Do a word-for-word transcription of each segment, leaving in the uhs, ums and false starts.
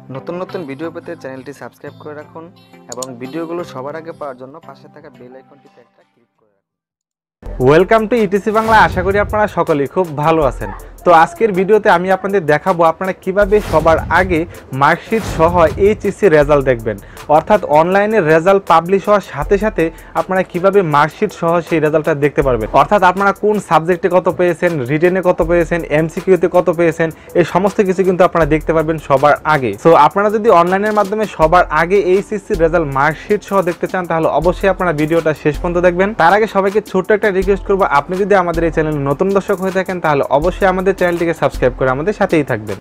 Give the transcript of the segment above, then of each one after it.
নতুন নতুন ভিডিও পেতে চ্যানেলটি সাবস্ক্রাইব করে রাখুন এবং ভিডিওগুলো সবার আগে পাওয়ার জন্য পাশে থাকা বেল আইকনটিতে একটা ক্লিক করে রাখুন। Welcome to ETC Bangla. আশা করি আপনারা সকলেই খুব ভালো আছেন। তো আজকের ভিডিওতে আমি আপনাদের দেখাবো আপনারা কিভাবে সবার আগে মার্কশিট সহ এইচএসসি রেজাল্ট দেখবেন, অর্থাৎ অনলাইনে রেজাল্ট পাবলিশ হওয়ার সাথে সাথে আপনারা কিভাবে মার্কশিট সহ সেই রেজাল্টটা দেখতে পারবেন, অর্থাৎ আপনারা কোন সাবজেক্টে কত পেয়েছেন, রিটেনে কত পেয়েছেন, এমসিকিউতে কত পেয়েছেন, এই সমস্ত কিছু কিন্তু আপনারা দেখতে পারবেন সবার আগে। সো আপনারা যদি অনলাইনের মাধ্যমে সবার আগে এইচএসসি রেজাল্ট মার্কশিট সহ দেখতে চান তাহলে অবশ্যই আপনারা ভিডিওটা শেষ পর্যন্ত দেখবেন। তার আগে সবাইকে ছোট্ট একটা রিকোয়েস্ট করবো, আপনি যদি আমাদের এই চ্যানেলে নতুন দর্শক হয়ে থাকেন তাহলে অবশ্যই আমাদের চ্যানেলটিকে সাবস্ক্রাইব করে আমাদের সাথেই থাকবেন।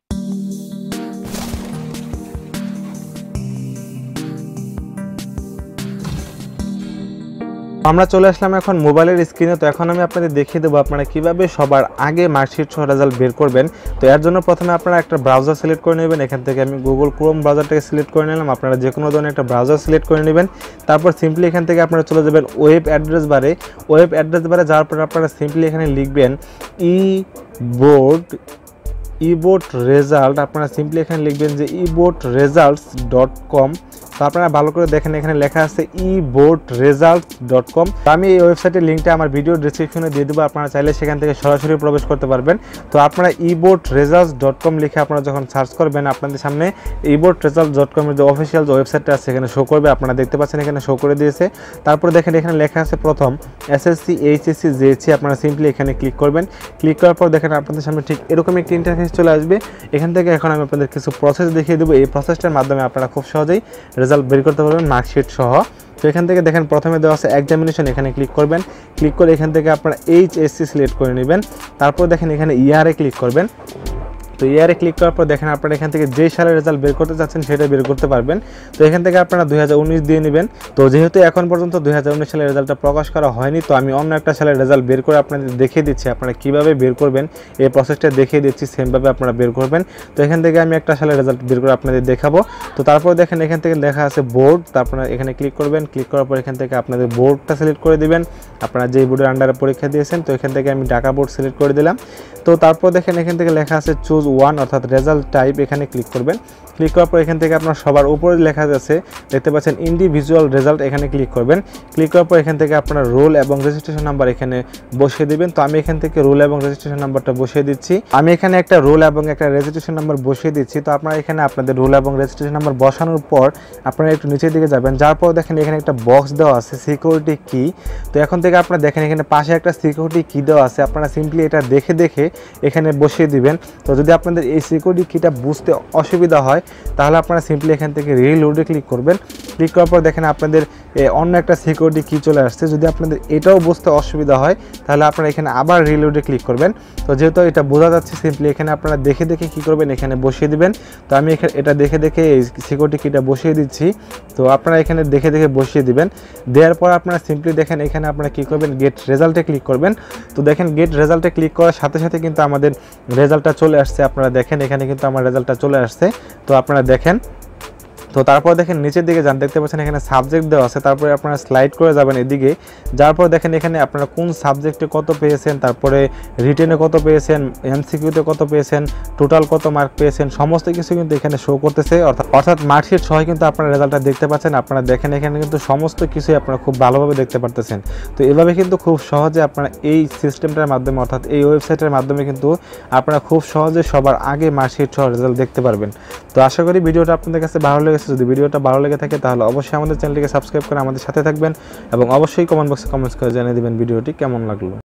আমরা চলে আসলাম এখন মোবাইলের স্ক্রিনে। তো এখন আমি আপনাদের দেখিয়ে দেবো আপনারা কিভাবে সবার আগে মার্কশিট সহ রেজাল্ট বের করবেন। তো এর জন্য প্রথমে আপনারা একটা ব্রাউজার সিলেক্ট করে নেবেন। এখান থেকে আমি গুগল ক্রোম ব্রাউজারটাকে সিলেক্ট করে নিলাম। আপনারা যে কোনো ধরনের একটা ব্রাউজার সিলেক্ট করে নেবেন। তারপর সিম্পলি এখান থেকে আপনারা চলে যাবেন ওয়েব অ্যাড্রেস বারে। ওয়েব অ্যাড্রেস বারে যাওয়ার পর আপনারা সিম্পলি এখানে লিখবেন E board E board result. আপনারা সিম্পলি এখানে লিখবেন যে E board results dot com. তো আপনারা ভালো করে দেখেন এখানে লেখা আছে E board results dot com. আমি এই ওয়েবসাইটের লিঙ্কটা আমার ভিডিও ডিসক্রিপশনে দিয়ে দেবো, আপনারা চাইলে সেখান থেকে সরাসরি প্রবেশ করতে পারবেন। তো আপনারা E board results dot com লিখে আপনারা যখন সার্চ করবেন আপনাদের সামনে ই বোর্ড রেজাল্টস ডট কমের যে অফিসিয়াল যে ওয়েবসাইটটা আছে এখানে শো করবে। আপনারা দেখতে পাচ্ছেন এখানে শো করে দিয়েছে। তারপর দেখেন এখানে লেখা আছে প্রথম এসএসসি, এইচএসসি, জেএসসি। আপনারা সিম্পলি এখানে ক্লিক করবেন। ক্লিক করার পর দেখেন আপনাদের সামনে ঠিক এরকম একটি ইন্টারফেস চলে আসবে। এখান থেকে এখন আমি আপনাদের কিছু প্রসেস দেখিয়ে দেবো। এই প্রসেসটার মাধ্যমে আপনারা খুব সহজেই রেজাল্ট বের করতে পারবেন মার্কশিট সহ। তো এখান থেকে দেখেন প্রথমে দেওয়া আছে এক্সামিনেশন, এখানে ক্লিক করবেন। ক্লিক করে এখান থেকে আপনারা এইচএসসি সিলেক্ট করে নেবেন। তারপর দেখেন এখানে ইয়ারে ক্লিক করবেন। তো ইয়ারে ক্লিক করার পর দেখেন আপনারা এখান থেকে যে সালের রেজাল্ট বের করতে চাচ্ছেন সেটা বের করতে পারবেন। তো এখান থেকে আপনারা দুই হাজার উনিশ দিয়ে নেবেন। তো যেহেতু এখন পর্যন্ত দুই হাজার উনিশ সালের রেজাল্টটা প্রকাশ করা হয়নি, তো আমি অন্য একটা সালের রেজাল্ট বের করে আপনাদের দেখিয়ে দিচ্ছি আপনারা কীভাবে বের করবেন। এই প্রসেসটা দেখিয়ে দিচ্ছি, সেমভাবে আপনারা বের করবেন। তো এখান থেকে আমি একটা সালের রেজাল্ট বের করে আপনাদের দেখাবো। তো তারপর দেখেন এখান থেকে লেখা আছে বোর্ড। তো আপনারা এখানে ক্লিক করবেন। ক্লিক করার পর এখান থেকে আপনাদের বোর্ডটা সিলেক্ট করে দিবেন, আপনারা যেই বোর্ডের আন্ডারে পরীক্ষা দিয়েছেন। তো এখান থেকে আমি ঢাকা বোর্ড সিলেক্ট করে দিলাম। তো তারপর দেখেন এখান থেকে লেখা আছে চুজ ওয়ান, অর্থাৎ রেজাল্ট টাইপ। এখানে ক্লিক করবেন। ক্লিক করার পর এখান থেকে আপনার সবার উপরে লেখা যাচ্ছে দেখতে পাচ্ছেন ইন্ডিভিজুয়াল রেজাল্ট। এখানে ক্লিক করবেন। ক্লিক করার পর এখান থেকে আপনার রোল এবং রেজিস্ট্রেশন নাম্বার এখানে বসিয়ে দেবেন। তো আমি এখান থেকে রোল এবং রেজিস্ট্রেশন নাম্বারটা বসিয়ে দিচ্ছি। আমি এখানে একটা রোল এবং একটা রেজিস্ট্রেশন নাম্বার বসিয়ে দিচ্ছি। তো আপনারা এখানে আপনাদের রোল এবং রেজিস্ট্রেশন নাম্বার বসানোর পর আপনারা একটু নিচের দিকে যাবেন। যার পর দেখেন এখানে একটা বক্স দেওয়া আছে সিকিউরিটি কি। তো এখন থেকে আপনারা দেখেন এখানে পাশে একটা সিকিউরিটি কি দেওয়া আছে। আপনারা সিম্পলি এটা দেখে দেখে এখানে বসিয়ে দিবেন। তো যদি আপনাদের এই সিকিউরিটি কিটা বুঝতে অসুবিধা হয় তাহলে আপনারা সিম্পলি এখান থেকে রিলোডে ক্লিক করবেন। ক্লিক করার পর দেখেন আপনাদের অন্য একটা সিকিউরিটি কি চলে আসছে। যদি আপনাদের এটাও বুঝতে অসুবিধা হয় তাহলে আপনারা এখানে আবার রিলোডে ক্লিক করবেন। তো যেহেতু এটা বোঝা যাচ্ছে সিম্পলি এখানে আপনারা দেখে দেখে কী করবেন এখানে বসিয়ে দিবেন। তো আমি এখানে এটা দেখে দেখে এই সিকিউরিটি কিটা বসিয়ে দিচ্ছি। তো আপনারা এখানে দেখে দেখে বসিয়ে দিবেন। দেওয়ার পর আপনারা সিম্পলি দেখেন এখানে আপনারা কী করবেন গেট রেজাল্টে ক্লিক করবেন। তো দেখেন গেট রেজাল্টে ক্লিক করার সাথে সাথে কিন্তু আমাদের রেজাল্টটা চলে আসছে। আপনারা দেখেন এখানে কিন্তু আমার রেজাল্টটা চলে আসছে। তো আপনারা দেখেন। তো তারপর দেখেন নিচের দিকে যান, দেখতে পাচ্ছেন এখানে সাবজেক্ট দেওয়া আছে। তারপরে আপনারা স্লাইড করে যাবেন এদিকে। যার পর দেখেন এখানে আপনারা কোন সাবজেক্টে কত পেয়েছেন, তারপরে রিটেনে কত পেয়েছেন, এমসিকিউতে কত পেয়েছেন, টোটাল কত মার্ক পেয়েছেন, সমস্ত কিছু কিন্তু এখানে শো করতেছে। অর্থাৎ অর্থাৎ মার্কশিট সহ কিন্তু আপনারা রেজাল্টটা দেখতে পাচ্ছেন। আপনারা দেখেন এখানে কিন্তু সমস্ত কিছুই আপনারা খুব ভালোভাবে দেখতে পারতেছেন। তো এভাবে কিন্তু খুব সহজে আপনারা এই সিস্টেমটার মাধ্যমে অর্থাৎ এই ওয়েবসাইটের মাধ্যমে কিন্তু আপনারা খুব সহজে সবার আগে মার্কশিট সহ রেজাল্ট দেখতে পারবেন। তো আশা করি ভিডিওটা আপনাদের কাছে ভালো লেগেছে। যদি ভিডিওটা ভালো লেগে থাকে তাহলে অবশ্যই আমাদের চ্যানেলটিকে সাবস্ক্রাইব করে আমাদের সাথে থাকবেন এবং অবশ্যই কমেন্ট বক্সে কমেন্টস করে জানিয়ে দেবেন ভিডিওটি কেমন লাগলো।